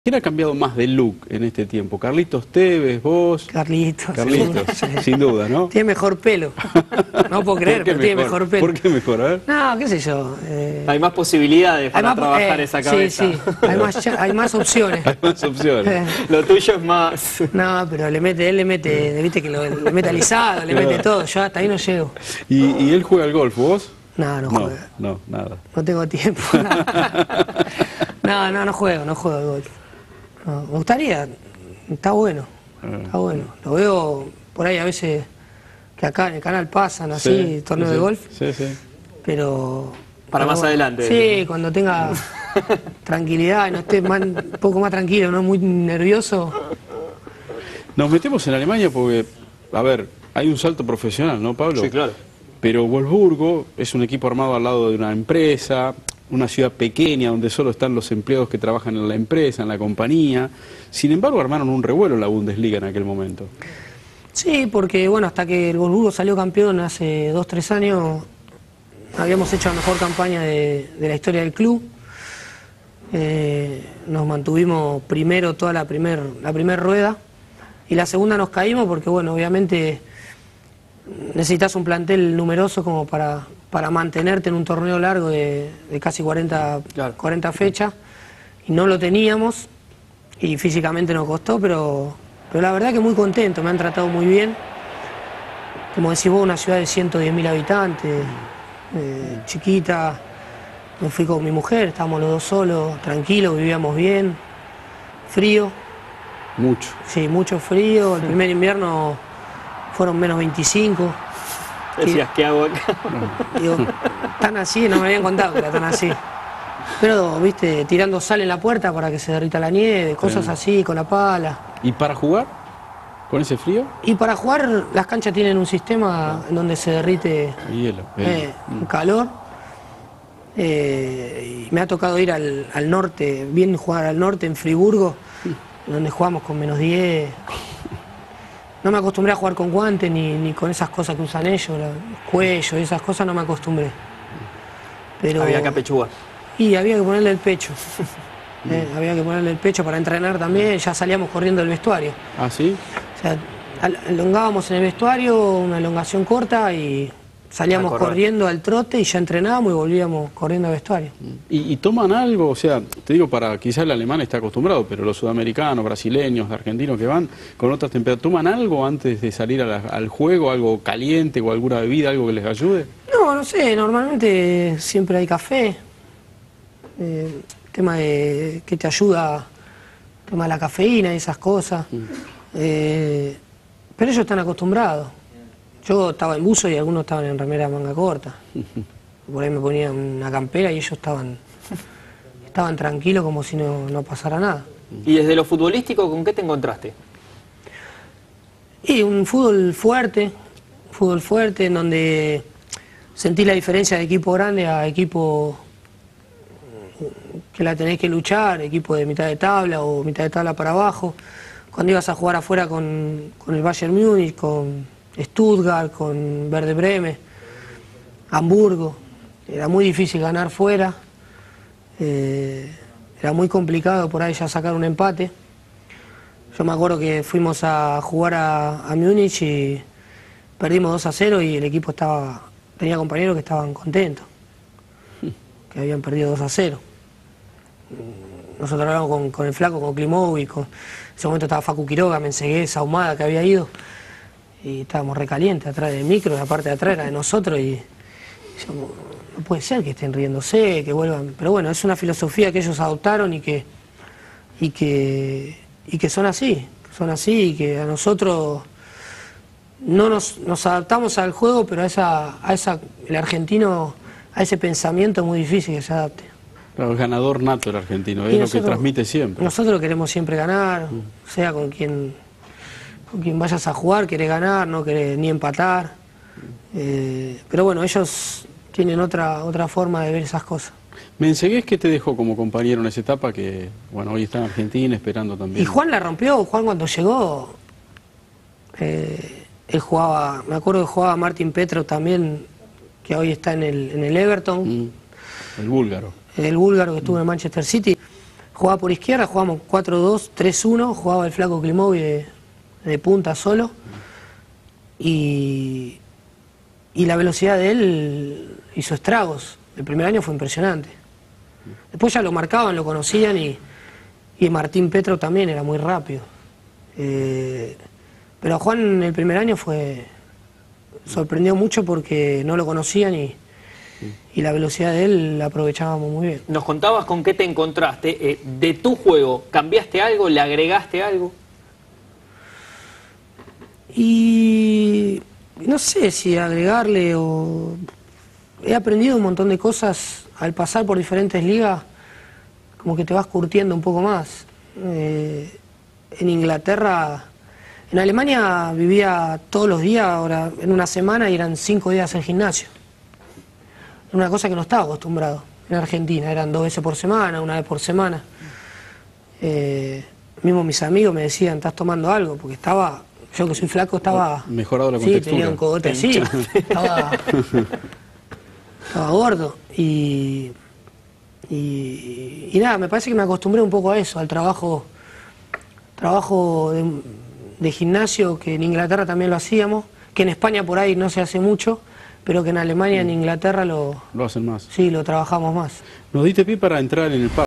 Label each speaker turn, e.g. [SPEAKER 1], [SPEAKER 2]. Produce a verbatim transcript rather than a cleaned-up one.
[SPEAKER 1] ¿Quién ha cambiado más de look en este tiempo? ¿Carlitos Tevez, vos?
[SPEAKER 2] Carlitos.
[SPEAKER 1] Carlitos, sí. Sin duda, ¿no?
[SPEAKER 2] Tiene mejor pelo. No puedo creer, pero
[SPEAKER 1] mejor?
[SPEAKER 2] tiene mejor pelo.
[SPEAKER 1] ¿Por qué mejor? A ver.
[SPEAKER 2] No, qué sé yo. Eh...
[SPEAKER 3] Hay más posibilidades para
[SPEAKER 2] más,
[SPEAKER 3] trabajar
[SPEAKER 2] eh,
[SPEAKER 3] esa cabeza.
[SPEAKER 2] Sí, sí. Hay más, hay más opciones.
[SPEAKER 1] Hay más opciones.
[SPEAKER 2] Eh.
[SPEAKER 3] Lo tuyo es más...
[SPEAKER 2] No, pero le mete, él le mete, viste que lo, le mete alisado, le mete todo. Yo hasta ahí no llego.
[SPEAKER 1] ¿Y, y él juega al golf, vos?
[SPEAKER 2] No, no
[SPEAKER 1] No,
[SPEAKER 2] juega.
[SPEAKER 1] no, nada.
[SPEAKER 2] No tengo tiempo. No, no, no juego, no juego al golf. No, me gustaría, está bueno, está bueno. Lo veo por ahí a veces que acá en el canal pasan así,
[SPEAKER 1] Sí,
[SPEAKER 2] torneos
[SPEAKER 1] sí,
[SPEAKER 2] de golf.
[SPEAKER 1] Sí, sí.
[SPEAKER 2] Pero...
[SPEAKER 3] Para
[SPEAKER 2] pero
[SPEAKER 3] más
[SPEAKER 2] bueno,
[SPEAKER 3] adelante.
[SPEAKER 2] Sí, cuando tenga tranquilidad y no esté más, un poco más tranquilo, no muy nervioso.
[SPEAKER 1] Nos metemos en Alemania porque, a ver, hay un salto profesional, ¿no, Pablo?
[SPEAKER 3] Sí, claro.
[SPEAKER 1] Pero Wolfsburgo es un equipo armado al lado de una empresa, una ciudad pequeña donde solo están los empleados que trabajan en la empresa, en la compañía. Sin embargo, armaron un revuelo en la Bundesliga en aquel momento.
[SPEAKER 2] Sí, porque bueno, hasta que el Wolfsburgo salió campeón hace dos, tres años, habíamos hecho la mejor campaña de, de la historia del club. Eh, nos mantuvimos primero toda la primera la primer rueda y la segunda nos caímos porque bueno, obviamente necesitas un plantel numeroso como para, para mantenerte en un torneo largo de, de casi cuarenta,
[SPEAKER 3] Claro.
[SPEAKER 2] cuarenta fechas y no lo teníamos y físicamente nos costó, pero, pero la verdad que muy contento, me han tratado muy bien. Como decís vos, una ciudad de ciento diez mil habitantes, eh, chiquita, me fui con mi mujer, estábamos los dos solos, tranquilos, vivíamos bien, frío,
[SPEAKER 1] Mucho.
[SPEAKER 2] sí, mucho frío, el primer invierno fueron menos veinticinco.
[SPEAKER 3] Decías, ¿qué hago acá?
[SPEAKER 2] Digo, tan así, no me habían contado que era tan así. Pero, viste, tirando sal en la puerta para que se derrita la nieve, cosas así, con la pala.
[SPEAKER 1] ¿Y para jugar? ¿Con ese frío?
[SPEAKER 2] Y para jugar, las canchas tienen un sistema en donde se derrite
[SPEAKER 1] El hielo. el
[SPEAKER 2] eh,
[SPEAKER 1] hielo.
[SPEAKER 2] el calor. Eh, y me ha tocado ir al, al norte, bien jugar al norte, en Friburgo, donde jugamos con menos diez. No me acostumbré a jugar con guantes ni, ni con esas cosas que usan ellos, la- los cuellos y esas cosas no me acostumbré. Pero,
[SPEAKER 3] Había que apechugar.
[SPEAKER 2] Y había que ponerle el pecho. Eh, había que ponerle el pecho para entrenar también, ya salíamos corriendo del vestuario.
[SPEAKER 1] ¿Ah, sí?
[SPEAKER 2] O sea, al- elongábamos en el vestuario, una elongación corta y salíamos
[SPEAKER 3] A correr.
[SPEAKER 2] corriendo al trote y ya entrenábamos y volvíamos corriendo al vestuario.
[SPEAKER 1] ¿Y, y toman algo? O sea, te digo, para quizás el alemán está acostumbrado, pero los sudamericanos, brasileños, argentinos que van con otras temperaturas, ¿toman algo antes de salir a la- al juego? ¿Algo caliente o alguna bebida, algo que les ayude?
[SPEAKER 2] No, no sé, normalmente siempre hay café. Eh, tema de que te ayuda, tema de la cafeína y esas cosas. Eh, pero ellos están acostumbrados. Yo estaba en buzo y algunos estaban en remera de manga corta. Por ahí me ponían una campera y ellos estaban, estaban tranquilos como si no, no pasara nada.
[SPEAKER 3] ¿Y desde lo futbolístico con qué te encontraste?
[SPEAKER 2] Y un fútbol fuerte, fútbol fuerte en donde sentí la diferencia de equipo grande a equipo que la tenés que luchar, equipo de mitad de tabla o mitad de tabla para abajo. Cuando ibas a jugar afuera con, con el Bayern Múnich, con Stuttgart, con Werder Bremen, Hamburgo, era muy difícil ganar fuera, eh, era muy complicado por ahí ya sacar un empate. Yo me acuerdo que fuimos a jugar a, a Múnich y perdimos dos a cero y el equipo estaba, tenía compañeros que estaban contentos, que habían perdido dos a cero. Nosotros hablamos con, con el flaco, con Klimovic, con, en ese momento estaba Facu Quiroga, Mensegués, Ahumada, que había ido, y estábamos recalientes atrás del micro, la parte de atrás era de nosotros, y decíamos, no puede ser que estén riéndose, que vuelvan, pero bueno, es una filosofía que ellos adoptaron y que, y que, y que son así, son así, y que a nosotros no nos, nos adaptamos al juego, pero a esa, a esa, el argentino, a ese pensamiento es muy difícil que se adapte.
[SPEAKER 1] Claro, el ganador nato el argentino, es
[SPEAKER 2] Y
[SPEAKER 1] lo
[SPEAKER 2] nosotros-
[SPEAKER 1] que transmite siempre.
[SPEAKER 2] Nosotros queremos siempre ganar, sea con quien, con quien vayas a jugar, querés ganar, no querés ni empatar. Eh, pero bueno, ellos tienen otra, otra forma de ver esas cosas.
[SPEAKER 1] Mensegués, ¿qué te dejó como compañero en esa etapa que, bueno, hoy está en Argentina esperando también?
[SPEAKER 2] Y Juan la rompió, Juan cuando llegó, eh, él jugaba, me acuerdo que jugaba Martín Petrov también, que hoy está en el, en el Everton,
[SPEAKER 1] Mm, el búlgaro.
[SPEAKER 2] el búlgaro que estuvo en Manchester City. jugaba por izquierda, jugábamos cuatro dos, tres uno, jugaba el flaco Klimovi de, de punta solo. Y, y la velocidad de él hizo estragos. El primer año fue impresionante. Después ya lo marcaban, lo conocían y, y Martín Petro también era muy rápido. Eh, pero Juan el primer año fue sorprendió mucho porque no lo conocían y, y la velocidad de él la aprovechábamos muy bien.
[SPEAKER 3] Nos contabas con qué te encontraste. Eh, de tu juego, ¿cambiaste algo? ¿Le agregaste algo?
[SPEAKER 2] Y no sé si agregarle o... He aprendido un montón de cosas al pasar por diferentes ligas, como que te vas curtiendo un poco más. Eh, en Inglaterra, en Alemania vivía todos los días, ahora en una semana y eran cinco días en gimnasio. Una cosa que no estaba acostumbrado. En Argentina eran dos veces por semana, una vez por semana. Eh, mismo mis amigos me decían, ¿estás tomando algo? Porque estaba, yo que soy flaco estaba...
[SPEAKER 1] Mejorado la
[SPEAKER 2] sí,
[SPEAKER 1] contextura.
[SPEAKER 2] tenía un cogote así, estaba... Estaba gordo y, y, y nada, me parece que me acostumbré un poco a eso, al trabajo trabajo de, de gimnasio, que en Inglaterra también lo hacíamos, que en España por ahí no se hace mucho, pero que en Alemania y en Inglaterra lo,
[SPEAKER 1] Lo hacen más.
[SPEAKER 2] sí, lo trabajamos más.
[SPEAKER 1] Nos diste pie para entrar en el